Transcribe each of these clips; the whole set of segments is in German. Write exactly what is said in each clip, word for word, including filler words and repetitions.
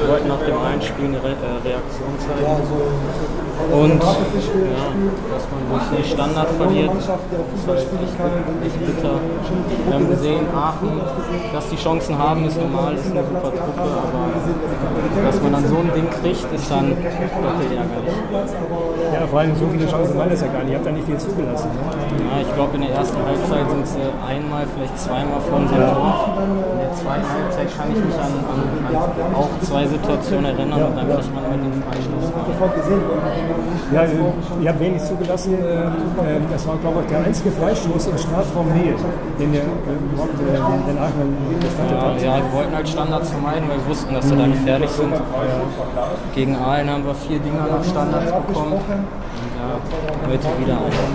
wollten nach dem Einspiel eine Re äh, Reaktion zeigen. Und ja, dass man durch den Standard verliert, ist halt echt, echt bitter. Wir haben gesehen, Aachen, dass die Chancen haben, ist normal, ist eine super Truppe, aber dass man dann so ein Ding kriegt, ist dann doppelt ärgerlich. Ja, vor allem so viele Chancen waren es ja gar nicht. Ihr habt da nicht viel zugelassen. Ne? Ja, ich glaube, in der ersten Halbzeit sind sie einmal, vielleicht zweimal vor dem Tor. In der zweiten Halbzeit kann ich mich an, an, an auch zwei Situationen erinnern und dann kriegt man mit dem Freistoß. Ja, ihr habt wenig zugelassen. Das war, glaube ich, der einzige Freistoß im Strafraum-Nähe, den der überhaupt den Aachen gestattet hat. Ja, wir wollten halt Standards vermeiden, weil wir wussten, dass sie da gefährlich sind. Gegen Aalen haben wir vier Dinger nach Standards bekommen. Und ja, heute wieder ein.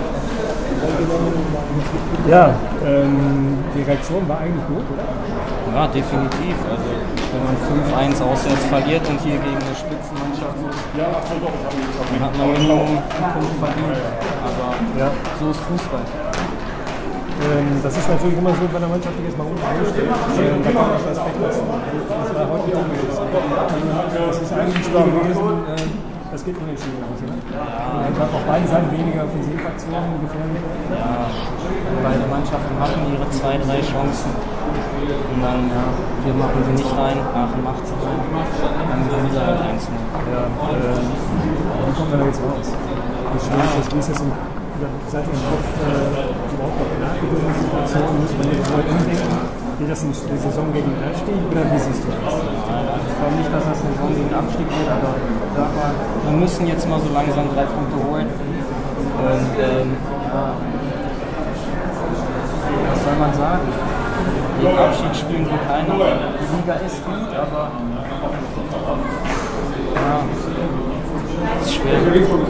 Ja, ähm, die Reaktion war eigentlich gut, oder? Ja, definitiv. Also, wenn man fünf eins auswärts verliert und hier gegen eine Spitzenmannschaft ja, dann hat man Minimum einen Punkt verdient. Aber ja, so ist Fußball. Ähm, das ist natürlich immer so bei einer Mannschaft, die jetzt mal unten steht. Ähm, da kommt auch das Respekt dazu. Das war heute nicht gewesen. Das ist eigentlich ein Spiel gewesen. Äh, Das geht unentschieden aus, ne? Ja. Einfach auf beiden Seiten weniger Offensivaktionen gefährlich. Ja, beide Mannschaften hatten ihre zwei, drei Chancen. Und dann, ja, wir machen sie nicht rein, Aachen macht sie rein. Dann gewinnen sie halt eins null. Ja, äh, wie kommt man da jetzt raus? Wie schwer ist das? Wie ist das im, seid ihr im Kopf äh, überhaupt noch klar für diese Situation? Muss man jetzt neu umdenken? Geht das in die Saison gegen den Abstieg oder wie siehst du das? Ja, ich glaube nicht, dass das eine Saison gegen den Abstieg wird, aber sag mal, wir müssen jetzt mal so langsam drei Punkte holen. Und ähm, ja, was soll man sagen? Gegen Abschied spielen wir keiner. Die Liga ist gut, aber ja, ist schwer.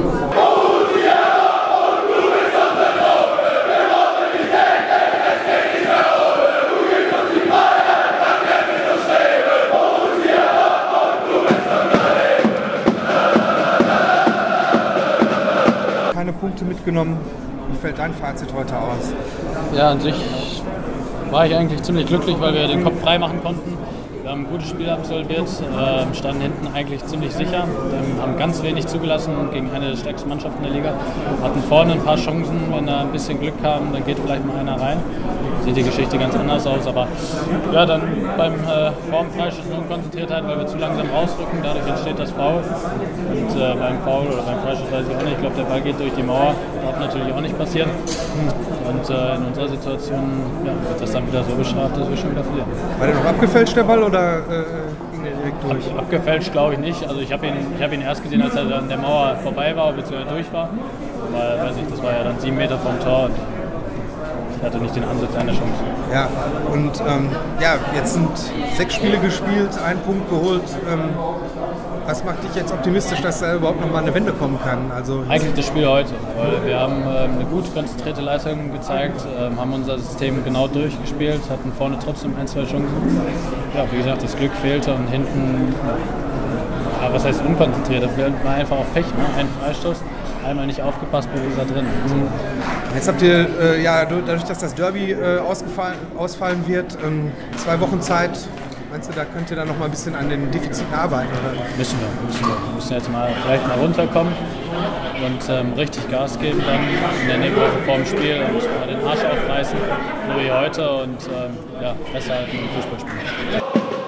Punkte mitgenommen. Wie fällt dein Fazit heute aus? Ja, an sich war ich eigentlich ziemlich glücklich, weil wir den Kopf frei machen konnten. Wir haben ein gutes Spiel absolviert, äh, standen hinten eigentlich ziemlich sicher, ähm, haben ganz wenig zugelassen gegen eine der stärksten Mannschaften der Liga. Hatten vorne ein paar Chancen, wenn da ein bisschen Glück kam, dann geht vielleicht mal einer rein. Sieht die Geschichte ganz anders aus, aber ja, dann beim äh, Formfreischuss und Unkonzentriertheit, weil wir zu langsam rausrücken, dadurch entsteht das Foul. Und äh, beim Foul oder beim Freischuss weiß ich auch nicht, ich glaube, der Ball geht durch die Mauer, darf natürlich auch nicht passieren. Und äh, in unserer Situation ja, wird das dann wieder so bestraft, dass wir schon wieder verlieren. War der noch abgefälscht, der Ball, oder äh, ging der direkt durch? Ab, abgefälscht glaube ich nicht. Also ich habe ihn, ich hab ihn erst gesehen, als er an der Mauer vorbei war, bzw. durch war. Aber weiß nicht, das war ja dann sieben Meter vom Tor. Und ich hatte nicht den Ansatz einer Chance. Ja, und ähm, ja, jetzt sind sechs Spiele gespielt, ein Punkt geholt. Ähm, was macht dich jetzt optimistisch, dass da überhaupt noch mal eine Wende kommen kann? Also eigentlich das Spiel heute, weil wir haben ähm, eine gut konzentrierte Leistung gezeigt, ähm, haben unser System genau durchgespielt, hatten vorne trotzdem ein, zwei Chancen. Ja, wie gesagt, das Glück fehlte und hinten, ja, was heißt unkonzentriert, das war einfach auch Pech, ne? Ein Freistoß. Einmal nicht aufgepasst, wo ist er drin. Jetzt habt ihr, äh, ja, dadurch, dass das Derby äh, ausgefallen, ausfallen wird, ähm, zwei Wochen Zeit, meinst du, da könnt ihr dann noch mal ein bisschen an den Defiziten arbeiten? Oder? Müssen wir, müssen wir. Wir müssen jetzt mal vielleicht mal runterkommen und ähm, richtig Gas geben dann in der nächsten Woche vor dem Spiel und mal den Arsch aufreißen, so wie heute und ähm, ja, besser halten und Fußball spielen.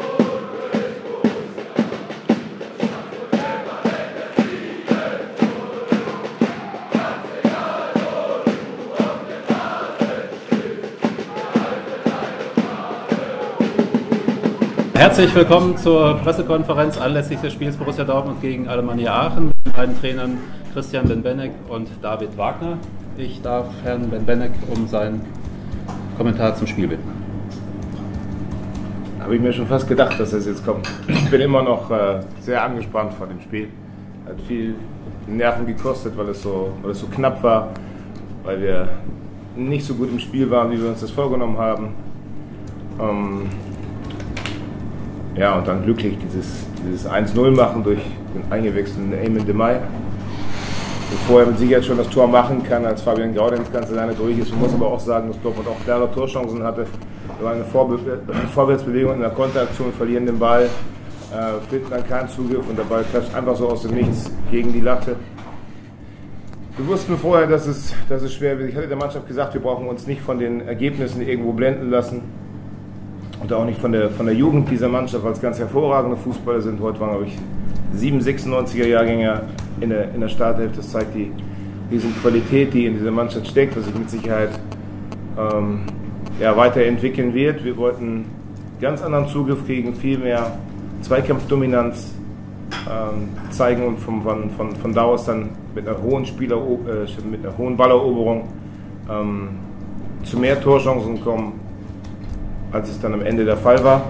Herzlich willkommen zur Pressekonferenz anlässlich des Spiels Borussia Dortmund gegen Alemannia Aachen mit den beiden Trainern Christian Benbenek und David Wagner. Ich darf Herrn Benbenek um seinen Kommentar zum Spiel bitten. Habe ich mir schon fast gedacht, dass das jetzt kommt. Ich bin immer noch äh, sehr angespannt vor dem Spiel. Hat viel Nerven gekostet, weil es so, weil es so knapp war, weil wir nicht so gut im Spiel waren, wie wir uns das vorgenommen haben. Ähm, Ja, und dann glücklich dieses, dieses eins null machen durch den eingewechselten Eamon Demay. Bevor er mit Sicherheit schon das Tor machen kann, als Fabian Gaudenz ganz alleine durch ist. Man muss aber auch sagen, dass Dortmund auch klare Torchancen hatte. Wir waren eine Vorbe- Vorwärtsbewegung in der Konteraktion, verlieren den Ball. äh, finden dann keinen Zugriff und der Ball klatscht einfach so aus dem Nichts gegen die Latte. Wir wussten vorher, dass es, dass es schwer wird. Ich hatte der Mannschaft gesagt, wir brauchen uns nicht von den Ergebnissen irgendwo blenden lassen und auch nicht von der, von der Jugend dieser Mannschaft, weil es ganz hervorragende Fußballer sind. Heute waren, glaube ich, sieben sechsundneunziger Jahrgänger in der, in der Starthälfte. Das zeigt die riesen Qualität, die in dieser Mannschaft steckt, was sich mit Sicherheit ähm, ja, weiterentwickeln wird. Wir wollten ganz anderen Zugriff kriegen, viel mehr Zweikampfdominanz ähm, zeigen und von, von, von, von da aus dann mit einer hohen Spieler, äh, mit einer hohen Balleroberung ähm, zu mehr Torchancen kommen, als es dann am Ende der Fall war.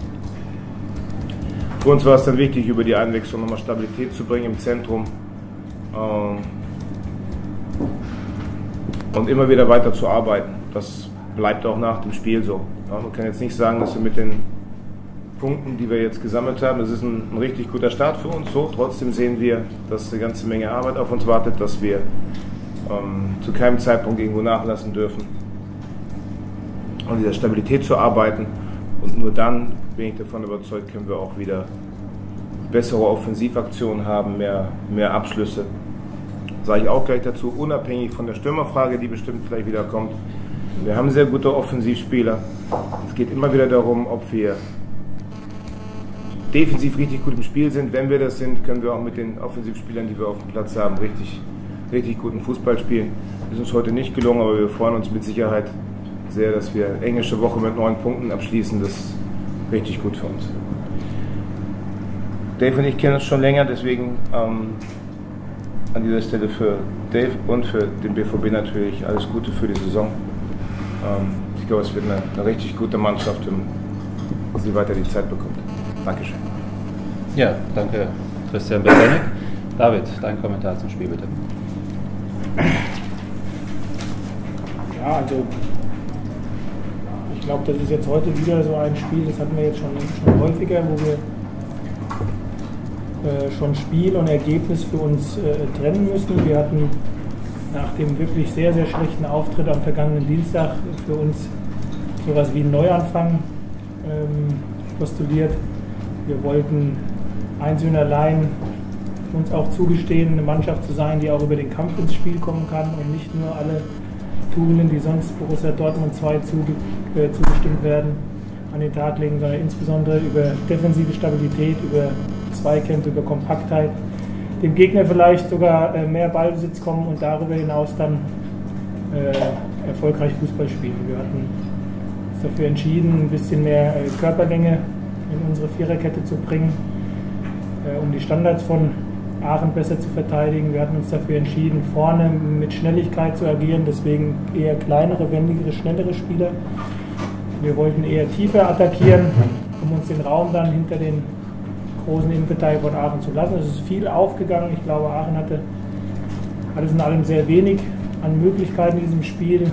Für uns war es dann wichtig, über die Einwechslung nochmal Stabilität zu bringen im Zentrum ähm, und immer wieder weiter zu arbeiten. Das bleibt auch nach dem Spiel so. Ja, man kann jetzt nicht sagen, dass wir mit den Punkten, die wir jetzt gesammelt haben, das ist ein, ein richtig guter Start für uns. So, trotzdem sehen wir, dass eine ganze Menge Arbeit auf uns wartet, dass wir ähm, zu keinem Zeitpunkt irgendwo nachlassen dürfen, an dieser Stabilität zu arbeiten. Und nur dann, bin ich davon überzeugt, können wir auch wieder bessere Offensivaktionen haben, mehr, mehr Abschlüsse. Sage ich auch gleich dazu, unabhängig von der Stürmerfrage, die bestimmt gleich wieder kommt. Wir haben sehr gute Offensivspieler. Es geht immer wieder darum, ob wir defensiv richtig gut im Spiel sind. Wenn wir das sind, können wir auch mit den Offensivspielern, die wir auf dem Platz haben, richtig, richtig guten Fußball spielen. Das ist uns heute nicht gelungen, aber wir freuen uns mit Sicherheit sehr, dass wir eine englische Woche mit neun Punkten abschließen. Das ist richtig gut für uns. Dave und ich kennen uns schon länger, deswegen ähm, an dieser Stelle für Dave und für den B V B natürlich alles Gute für die Saison. Ähm, ich glaube, es wird eine, eine richtig gute Mannschaft, wenn sie weiter die Zeit bekommt. Dankeschön. Ja, danke Christian Benbenek. David, dein Kommentar zum Spiel bitte. Ja, also ich glaube, das ist jetzt heute wieder so ein Spiel, das hatten wir jetzt schon, schon häufiger, wo wir äh, schon Spiel und Ergebnis für uns äh, trennen müssen. Wir hatten nach dem wirklich sehr, sehr schlechten Auftritt am vergangenen Dienstag für uns sowas wie einen Neuanfang ähm, postuliert. Wir wollten einzeln und allein uns auch zugestehen, eine Mannschaft zu sein, die auch über den Kampf ins Spiel kommen kann und nicht nur alle Tugenden, die sonst Borussia Dortmund zwei zuge äh, zugestimmt werden, an den Tag legen, sondern insbesondere über defensive Stabilität, über Zweikämpfe, über Kompaktheit, dem Gegner vielleicht sogar äh, mehr Ballbesitz kommen und darüber hinaus dann äh, erfolgreich Fußball spielen. Wir hatten uns dafür entschieden, ein bisschen mehr äh, Körperlänge in unsere Viererkette zu bringen, äh, um die Standards von Aachen besser zu verteidigen. Wir hatten uns dafür entschieden, vorne mit Schnelligkeit zu agieren, deswegen eher kleinere, wendigere, schnellere Spieler. Wir wollten eher tiefer attackieren, um uns den Raum dann hinter den großen Innenverteidiger von Aachen zu lassen. Es ist viel aufgegangen. Ich glaube, Aachen hatte alles in allem sehr wenig an Möglichkeiten in diesem Spiel.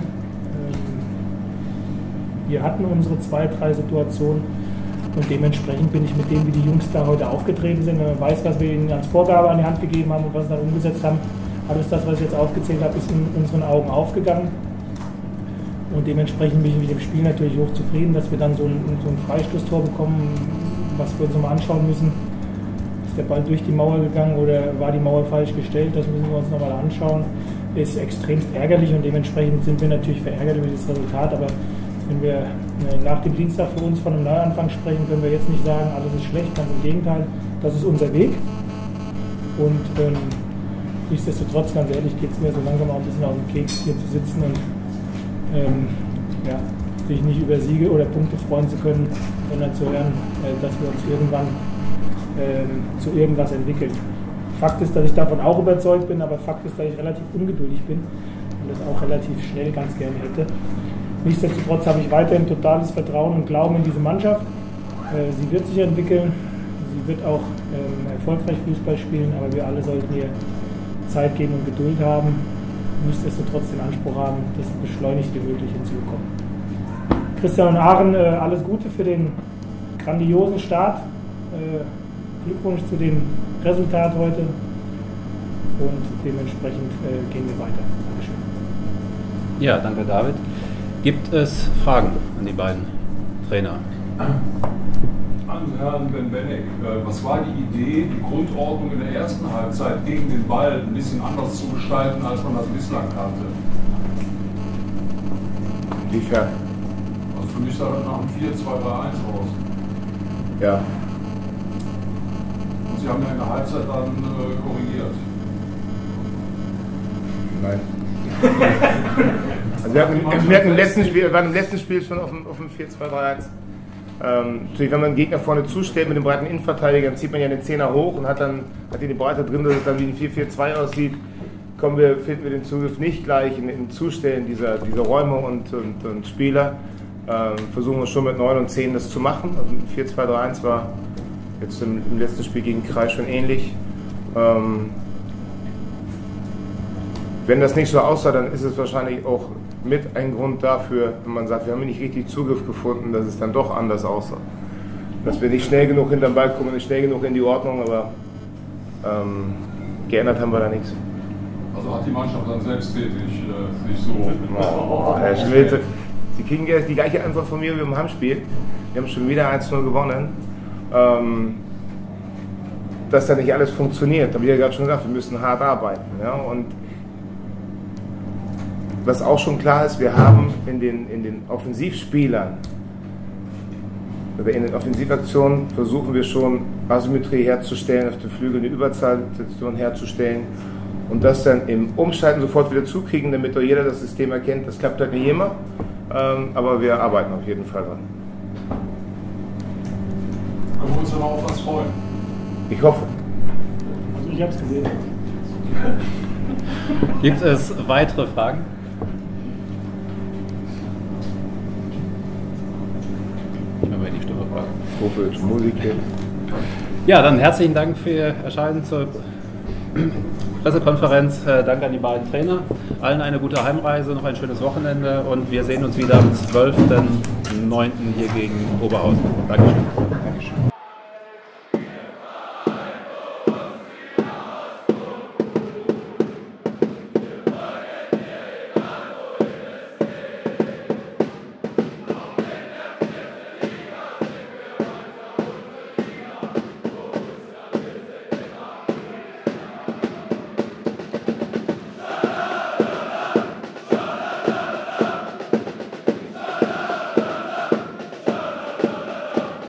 Wir hatten unsere zwei, drei Situationen und dementsprechend bin ich mit dem, wie die Jungs da heute aufgetreten sind, wenn man weiß, was wir ihnen als Vorgabe an die Hand gegeben haben und was sie dann umgesetzt haben, alles das, was ich jetzt aufgezählt habe, ist in unseren Augen aufgegangen. Und dementsprechend bin ich mit dem Spiel natürlich hoch zufrieden, dass wir dann so ein, so ein Freistoßtor bekommen, was wir uns nochmal anschauen müssen. Ist der Ball durch die Mauer gegangen oder war die Mauer falsch gestellt? Das müssen wir uns nochmal anschauen. Ist extremst ärgerlich und dementsprechend sind wir natürlich verärgert über dieses Resultat. Aber wenn wir nach dem Dienstag für uns von einem Neuanfang sprechen, können wir jetzt nicht sagen, alles ist schlecht, ganz im Gegenteil. Das ist unser Weg. Und ähm, nichtsdestotrotz, ganz ehrlich, geht es mir so langsam auch ein bisschen auf den Keks, hier zu sitzen und ähm, ja, sich nicht über Siege oder Punkte freuen zu können, sondern zu hören, äh, dass wir uns irgendwann ähm, zu irgendwas entwickeln. Fakt ist, dass ich davon auch überzeugt bin, aber Fakt ist, dass ich relativ ungeduldig bin und das auch relativ schnell ganz gerne hätte. Nichtsdestotrotz habe ich weiterhin totales Vertrauen und Glauben in diese Mannschaft. Äh, sie wird sich entwickeln, sie wird auch ähm, erfolgreich Fußball spielen, aber wir alle sollten ihr Zeit geben und Geduld haben. Nichtsdestotrotz den Anspruch haben, das beschleunigt wie möglich hinzubekommen. Christian und Aachen, äh, alles Gute für den grandiosen Start. Äh, Glückwunsch zu dem Resultat heute und dementsprechend äh, gehen wir weiter. Dankeschön. Ja, danke David. Gibt es Fragen an die beiden Trainer? an Herrn Benbenek. Was war die Idee, die Grundordnung in der ersten Halbzeit gegen den Ball ein bisschen anders zu gestalten, als man das bislang kannte? Inwiefern? Also für mich sah das nach einem vier zwei drei eins aus. Ja. Und Sie haben ja in der Halbzeit dann äh, korrigiert. Nein. Also wir, hatten, wir, hatten im letzten Spiel, wir waren im letzten Spiel schon auf dem, auf dem vier zwei drei eins. Ähm, natürlich, wenn man einen Gegner vorne zustellt mit dem breiten Innenverteidiger, dann zieht man ja den Zehner hoch und hat dann hat die Breite drin, dass es dann wie ein vier vier zwei aussieht. Kommen wir, finden wir den Zugriff nicht gleich im, im Zustellen dieser, dieser Räume und, und, und Spieler. Ähm, versuchen wir schon mit neun und zehn das zu machen. Also vier zwei drei eins war jetzt im, im letzten Spiel gegen Kreis schon ähnlich. Ähm, wenn das nicht so aussah, dann ist es wahrscheinlich auch mit ein Grund dafür, wenn man sagt, wir haben nicht richtig Zugriff gefunden, dass es dann doch anders aussah. Dass wir nicht schnell genug hinterm Ball kommen, nicht schnell genug in die Ordnung, aber ähm, geändert haben wir da nichts. Also hat die Mannschaft dann selbsttätig äh, nicht so... Oh, Herr Schmidt, Sie kriegen jetzt die gleiche Antwort von mir wie im Heimspiel. Wir haben schon wieder eins null gewonnen. Ähm, dass da nicht alles funktioniert, habe ich ja gerade schon gesagt, wir müssen hart arbeiten. Ja? Und was auch schon klar ist, wir haben in den, in den Offensivspielern, oder in den Offensivaktionen versuchen wir schon Asymmetrie herzustellen, auf den Flügeln eine Überzahlsituation herzustellen und das dann im Umschalten sofort wieder zukriegen, damit doch jeder das System erkennt. Das klappt halt nicht immer, ähm, aber wir arbeiten auf jeden Fall dran. Können wir uns aber auf was freuen? Ich hoffe. Also ich habe es gesehen. Gibt es weitere Fragen? Ich mache mal die Stimme fragen. Profis, Musik hier. Ja, dann herzlichen Dank für Ihr Erscheinen zur Pressekonferenz. Danke an die beiden Trainer. Allen eine gute Heimreise, noch ein schönes Wochenende und wir sehen uns wieder am zwölften neunten hier gegen Oberhausen. Dankeschön. Dankeschön.